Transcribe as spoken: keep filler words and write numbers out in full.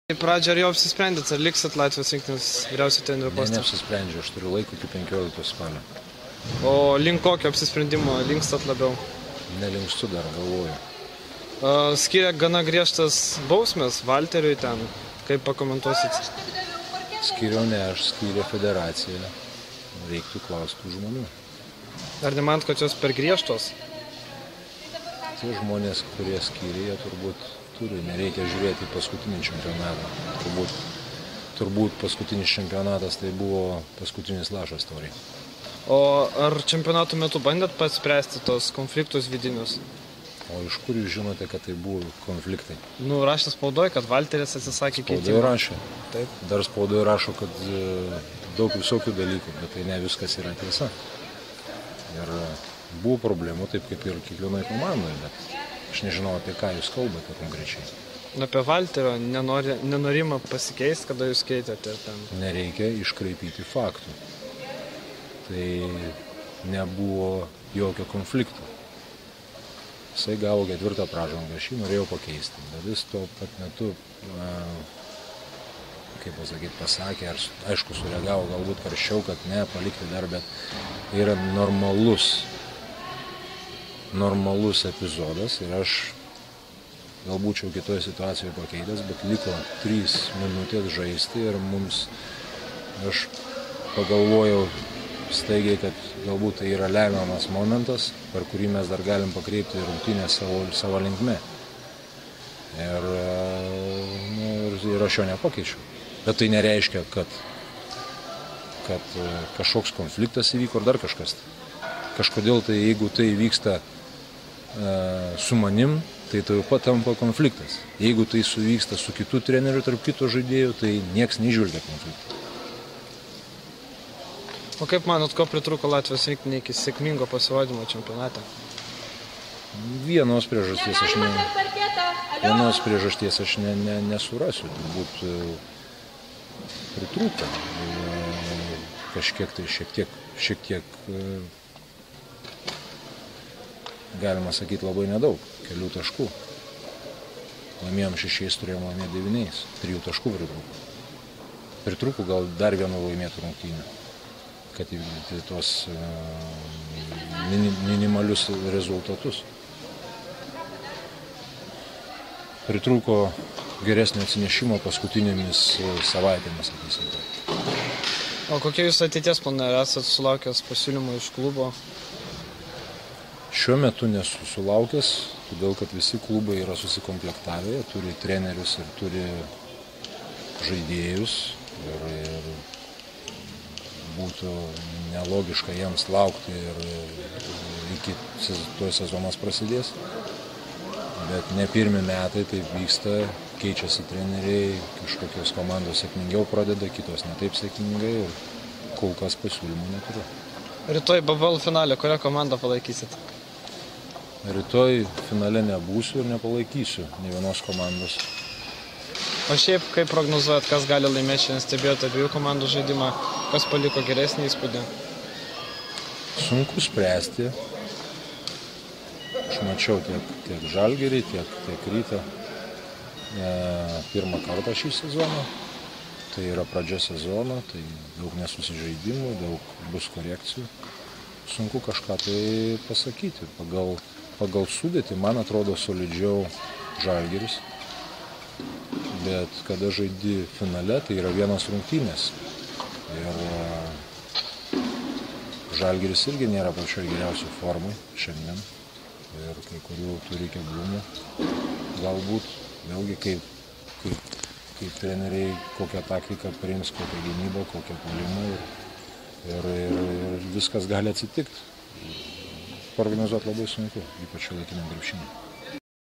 Pradžia, ar jau apsisprendėt, ar liksit Latvijos rinktinės vyriausio trenerių poste? Ne, neapsisprendžiu, aš turiu laiko iki penkioliktos spalio. O link kokio apsisprendimo linkstat labiau? Nelinkstu dar, galvoju. Skiria gana griežtas bausmės Valteriui ten, kaip pakomentuosit? Skiriau ne, aš skyrė federaciją, reiktų klausti žmonių. Ar nemant, kad jos per griežtos? Tie žmonės, kurie skyrė, jie turbūt turi, nereikia žiūrėti į paskutinį čempionatą. Turbūt, turbūt paskutinis čempionatas tai buvo paskutinis lašas taurėje. O ar čempionato metu bandėt pats spręsti tos konfliktus vidinius? O iš kur jūs žinote, kad tai buvo konfliktai? Nu, raštas spaudoje, kad Valteris atsisakė keitimo. Spaudoje rašė. Taip. Dar spaudoje rašo, kad daug visokių dalykų, bet tai ne viskas yra tiesa. Ir buvo problemų, taip kaip ir kiekvienai komandai, bet aš nežinau, apie ką jūs kalbate konkrečiai. Apie Valterio nenori, nenorimą pasikeisti, kada jūs keitėte ten? Nereikia iškraipyti faktų. Tai nebuvo jokio konflikto. Jisai gavo ketvirtą pražangą, aš jį norėjau pakeisti, bet jis tuo pat metu, kaip pasakyti, pasakė, ar aišku sureagavo galbūt karščiau, kad ne, palikti dar, bet yra normalus, normalus epizodas ir aš gal būčiau kitoje situacijoje pakeitęs, bet liko trys minutės žaisti ir mums, aš pagalvojau staigiai, kad galbūt tai yra lemiamas momentas, per kurį mes dar galim pakreipti rungtynę savo, savo linkme. Ir, nu, ir aš jo nepakeičiau. Bet tai nereiškia, kad, kad kažkoks konfliktas įvyko ar dar kažkas. Kažkodėl tai, jeigu tai vyksta e, su manim, tai tai jau pat tampa konfliktas. Jeigu tai suvyksta su kitų trenerių, tarp kito žaidėjų, tai nieks neįžvelgia konfliktą. O kaip manot, ko pritrūko Latvijos rinktinė iki sėkmingo pasirodymo čempionate? Vienos priežasties aš, ne, vienos priežasties aš ne, ne, nesurasiu. Turbūt pritrūko. Kažkiek tai šiek tiek, šiek tiek, galima sakyti, labai nedaug. Kelių taškų. Laimėjom šešiais, turėjom laimėti devyniais. Trijų taškų pritrūko. Pritrūko gal dar vieno laimėtų rungtynių, kad įvykdyti tuos minimalius rezultatus. Pritrūko geresnio atsinešimo paskutinėmis savaitėmis, sakysim. O kokie jūs ateities planai, esat sulaukęs pasiūlymų iš klubo? Šiuo metu nesu sulaukęs, todėl kad visi klubai yra susikomplektavę, turi trenerius ir turi žaidėjus. Ir, ir būtų nelogiška jiems laukti ir iki to sezonas prasidės. Bet ne pirmi metai taip vyksta, keičiasi treneriai, kažkokios komandos sėkmingiau pradeda, kitos ne taip sėkmingai ir kol kas pasiūlymų neturiu. Rytoj B B L finale, kurią komandą palaikysit? Rytoj finale nebūsiu ir nepalaikysiu nei vienos komandos. O šiaip, kaip prognozuojat, kas gali laimėti, šiandien stebėjote abiejų komandų žaidimą, kas paliko geresnį įspūdį? Sunku spręsti. Aš mačiau tiek, tiek Žalgirį, tiek, tiek Rytą e, pirmą kartą šį sezoną. Tai yra pradžia sezono, tai daug nesusižaidimų, daug bus korekcijų. Sunku kažką tai pasakyti. Pagal, pagal sudėtį, man atrodo, solidžiau Žalgiris. Bet kada žaidi finale, tai yra vienos rungtynės. Ir Žalgiris irgi nėra pačioj geriausių formų šiandien. Ir kai kurių turi keblumų. Galbūt, vėlgi, kaip, kaip, kaip treneriai, kokią taktiką priims, kokią gynybą, kokią puolimą. Ir, ir, ir, ir viskas gali atsitikti. Organizuoti labai sunku, ypač šiuolaikiniam krepšiniui.